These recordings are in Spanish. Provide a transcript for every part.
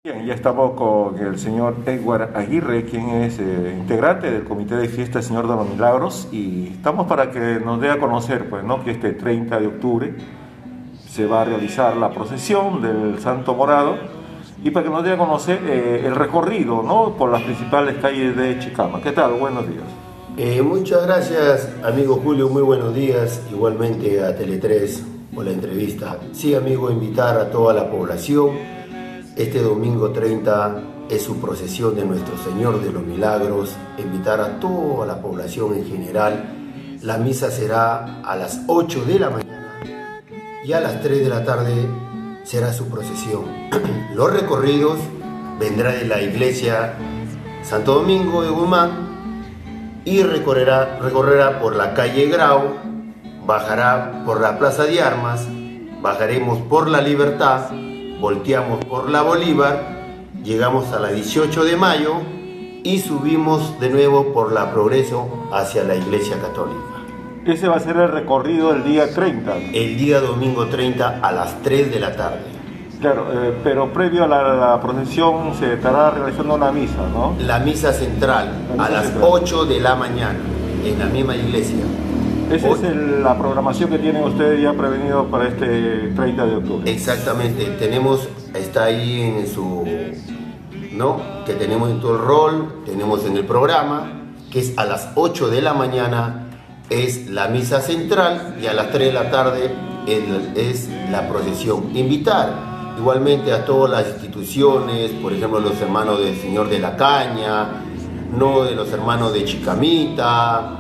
Bien, ya estamos con el señor Edward Aguirre, quien es integrante del Comité de Fiesta Señor de los Milagros, y estamos para que nos dé a conocer, pues, ¿no?, que este 30 de octubre se va a realizar la procesión del Santo Morado y para que nos dé a conocer el recorrido, ¿no?, por las principales calles de Chicama. ¿Qué tal? Buenos días. Muchas gracias, amigo Julio, muy buenos días, igualmente a Tele3 por la entrevista. Sí, amigo, invitar a toda la población. Este domingo 30 es su procesión de Nuestro Señor de los Milagros. Invitar a toda la población en general. La misa será a las 8 de la mañana y a las 3 de la tarde será su procesión. Los recorridos vendrá de la iglesia Santo Domingo de Guzmán y recorrerá por la calle Grau, bajará por la Plaza de Armas, bajaremos por la Libertad, volteamos por la Bolívar, llegamos a la 18 de mayo y subimos de nuevo por la Progreso hacia la Iglesia Católica. Ese va a ser el recorrido del día 30. El día domingo 30 a las 3 de la tarde. Claro, pero previo a la procesión se estará realizando una misa, ¿no? La misa central a las 8 de la mañana en la misma iglesia. Esa es la programación que tienen ustedes ya prevenido para este 30 de octubre. Exactamente, está ahí en su, ¿no?, que tenemos en todo el rol, tenemos en el programa, que es a las 8 de la mañana es la misa central y a las 3 de la tarde es la procesión. Invitar igualmente a todas las instituciones, por ejemplo los hermanos del Señor de la Caña, no de los hermanos de Chicamita,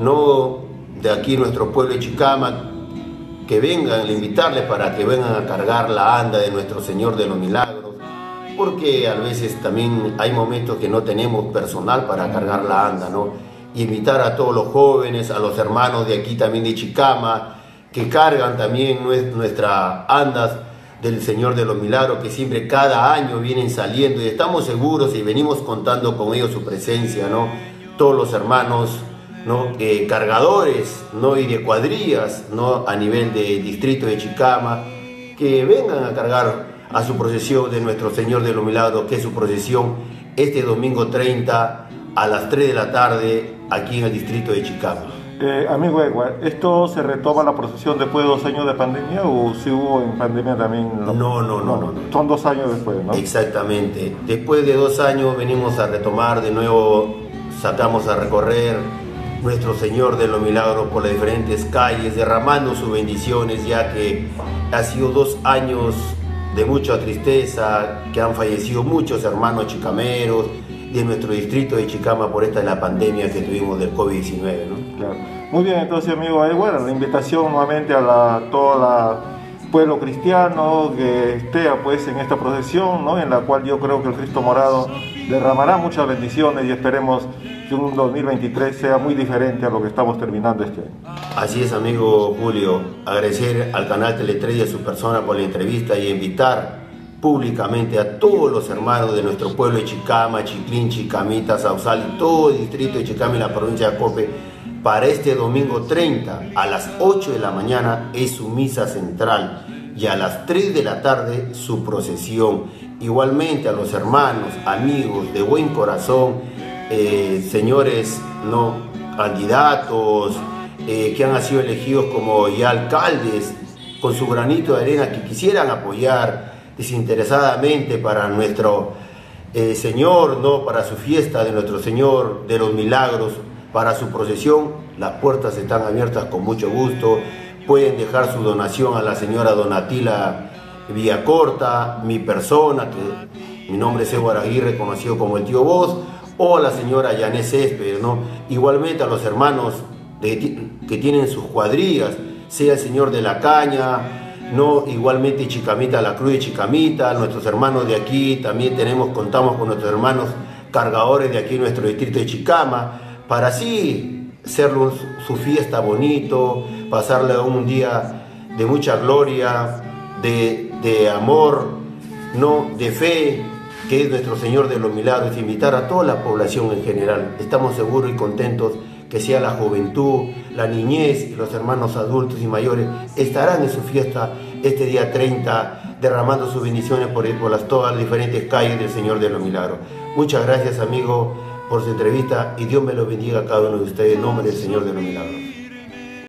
no de aquí nuestro pueblo de Chicama, que vengan, invitarles para que vengan a cargar la anda de Nuestro Señor de los Milagros, porque a veces también hay momentos que no tenemos personal para cargar la anda, ¿no? Y invitar a todos los jóvenes, a los hermanos de aquí también de Chicama, que cargan también nuestras andas del Señor de los Milagros, que siempre cada año vienen saliendo y estamos seguros y venimos contando con ellos su presencia, ¿no? Todos los hermanos, ¿no?, cargadores, ¿no?, y de cuadrillas, ¿no?, a nivel de distrito de Chicama, que vengan a cargar a su procesión de Nuestro Señor de los Milagros, que es su procesión este domingo 30 a las 3 de la tarde aquí en el distrito de Chicama. Amigo Edward, ¿esto se retoma la procesión después de 2 años de pandemia o si hubo en pandemia también? No. Son 2 años después, ¿no? Exactamente. Después de 2 años venimos a retomar de nuevo, sacamos a recorrer Nuestro Señor de los Milagros por las diferentes calles, derramando sus bendiciones, ya que ha sido 2 años de mucha tristeza, que han fallecido muchos hermanos chicameros de nuestro distrito de Chicama por la pandemia que tuvimos del COVID-19, ¿no? Claro. Muy bien, entonces, amigo Edward, la invitación nuevamente a todo el pueblo cristiano que esté, pues, en esta procesión, ¿no?, en la cual yo creo que el Cristo Morado derramará muchas bendiciones y esperemos que un 2023 sea muy diferente a lo que estamos terminando este año. Así es, amigo Julio, agradecer al canal Tele3 y a su persona por la entrevista y invitar públicamente a todos los hermanos de nuestro pueblo de Chicama, Chiclín, Chicamita, Sausal y todo el distrito de Chicama y la provincia de Acope para este domingo 30 a las 8 de la mañana es su misa central y a las 3 de la tarde su procesión. Igualmente a los hermanos, amigos de buen corazón, señores, ¿no?, candidatos que han sido elegidos como ya alcaldes, con su granito de arena, que quisieran apoyar desinteresadamente para nuestro Señor, ¿no?, para su fiesta de Nuestro Señor de los Milagros, para su procesión, las puertas están abiertas con mucho gusto. Pueden dejar su donación a la señora Donatila Villacorta, mi persona, que mi nombre es Edward Aguirre, conocido como el Tío Voz, o a la señora Yané Céspedes, ¿no? Igualmente a los hermanos que tienen sus cuadrillas, sea el Señor de la Caña, ¿no?, igualmente Chicamita, la Cruz de Chicamita, nuestros hermanos de aquí, también contamos con nuestros hermanos cargadores de aquí en nuestro distrito de Chicama, para así hacerlo su fiesta bonito, pasarle un día de mucha gloria, de amor, ¿no?, de fe, que es Nuestro Señor de los Milagros. Invitar a toda la población en general. Estamos seguros y contentos que sea la juventud, la niñez y los hermanos adultos y mayores estarán en su fiesta este día 30 derramando sus bendiciones por todas las diferentes calles del Señor de los Milagros. Muchas gracias, amigo, por su entrevista y Dios me lo bendiga a cada uno de ustedes en nombre del Señor de los Milagros.